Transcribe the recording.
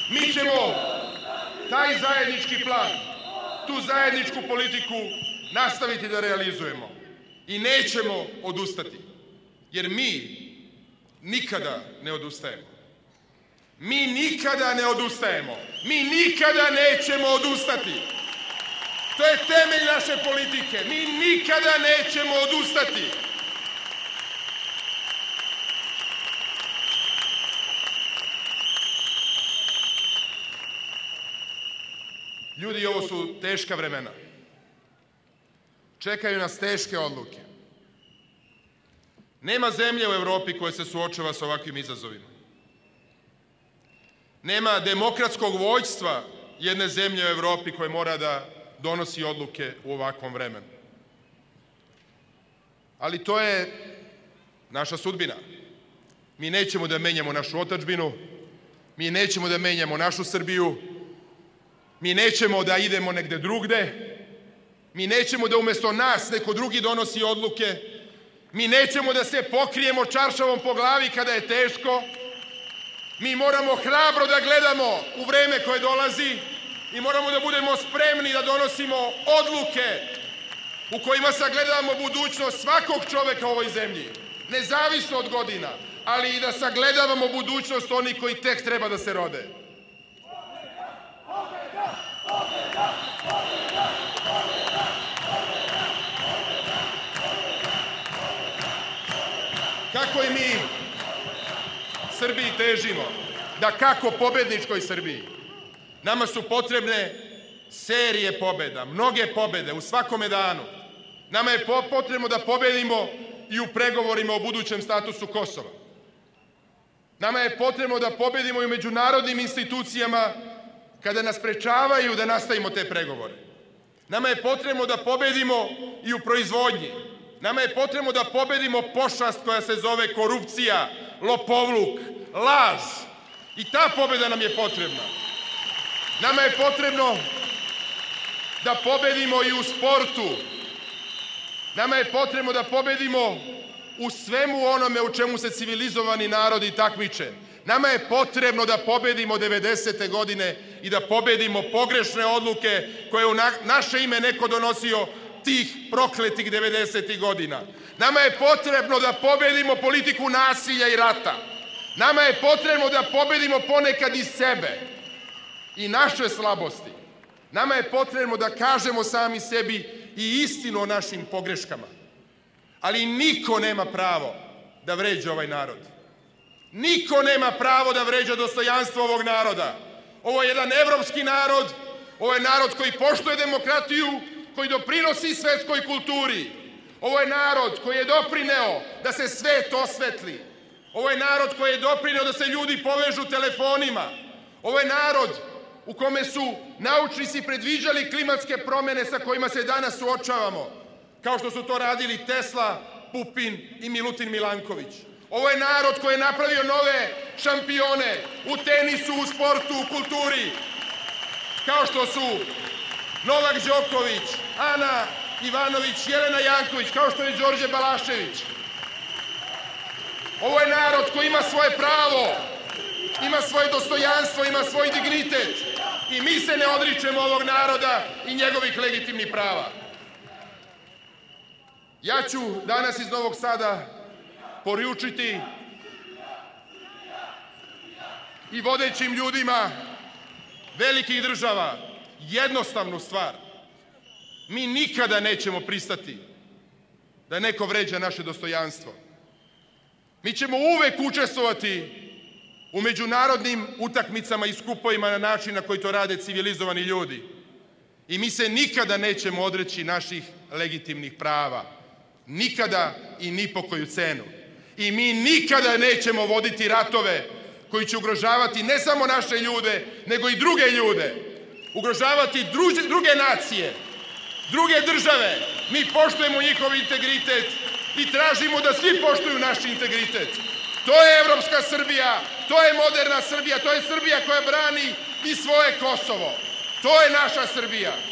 Mi ćemo taj zajednički plan, tu zajedničku politiku nastaviti da realizujemo i nećemo odustati, jer mi nikada ne odustajemo. Mi nikada ne odustajemo. Mi nikada nećemo odustati. To je temelj naše politike. Mi nikada nećemo odustati. Ljudi, ovo su teška vremena. Čekaju nas teške odluke. Nema zemlje u Evropi koja se suočava sa ovakvim izazovima. Nema demokratskog vođstva jedne zemlje u Evropi koja mora da donosi odluke u ovakvom vremenu. Ali to je naša sudbina. Mi nećemo da menjamo našu otadžbinu, mi nećemo da menjamo našu Srbiju, mi nećemo da idemo negde drugde, mi nećemo da umesto nas neko drugi donosi odluke, mi nećemo da se pokrijemo čaršavom po glavi kada je teško, mi moramo hrabro da gledamo u vreme koje dolazi i moramo da budemo spremni da donosimo odluke u kojima sagledamo budućnost svakog čoveka u ovoj zemlji, nezavisno od godina, ali i da sagledavamo budućnost onih koji tek treba da se rode. Kako i mi Srbiji težimo, da kako pobedničkoj Srbiji. Nama su potrebne serije pobeda, mnoge pobede u svakome danu. Nama je potrebno da pobedimo i u pregovorima o budućem statusu Kosova. Nama je potrebno da pobedimo i u međunarodnim institucijama kada nas sprečavaju da nastavimo te pregovore. Nama je potrebno da pobedimo i u proizvodnji. Nama je potrebno da pobedimo pošast koja se zove korupcija, lopovluk, laž. I ta pobeda nam je potrebna. Nama je potrebno da pobedimo i u sportu. Nama je potrebno da pobedimo u svemu onome u čemu se civilizovani narodi takmiče. Nama je potrebno da pobedimo 90. godine i da pobedimo pogrešne odluke koje u naše ime neko donosio tih prokletih 90. godina. Nama je potrebno da pobedimo politiku nasilja i rata. Nama je potrebno da pobedimo ponekad i sebe i naše slabosti. Nama je potrebno da kažemo sami sebi i istinu o našim pogreškama. Ali niko nema pravo da vređa ovaj narod. Niko nema pravo da vređa dostojanstvo ovog naroda. Ovo je jedan evropski narod, ovo je narod koji poštuje demokratiju, koji doprinosi svetskoj kulturi. Ovo je narod koji je doprineo da se svet osvetli. Ovo je narod koji je doprineo da se ljudi povežu telefonima. Ovo je narod u kome su naučnici predviđali klimatske promene sa kojima se danas suočavamo, kao što su to radili Tesla, Pupin i Milutin Milanković. Ovo je narod koji je napravio nove šampione u tenisu, u sportu, u kulturi, kao što su Novak Đoković, Ana Ivanović, Jelena Janković, kao što je Đorđe Balašević. Ovo je narod koji ima svoje pravo, ima svoje dostojanstvo, ima svoj dignitet i mi se ne odričemo ovog naroda i njegovih legitimnih prava. Ja ću danas iz Novog Sada poručiti i vodećim ljudima velikih država jednostavnu stvar. Mi nikada nećemo pristati da neko vređa naše dostojanstvo. Mi ćemo uvek učestvovati u međunarodnim utakmicama i skupovima na način na koji to rade civilizovani ljudi. I mi se nikada nećemo odreći naših legitimnih prava. Nikada i ni po koju cenu. I mi nikada nećemo voditi ratove koji će ugrožavati ne samo naše ljude, nego i druge ljude. Ugrožavati druge nacije, druge države. Mi poštujemo njihov integritet i tražimo da svi poštuju naš integritet. To je evropska Srbija, to je moderna Srbija, to je Srbija koja brani i svoje Kosovo. To je naša Srbija.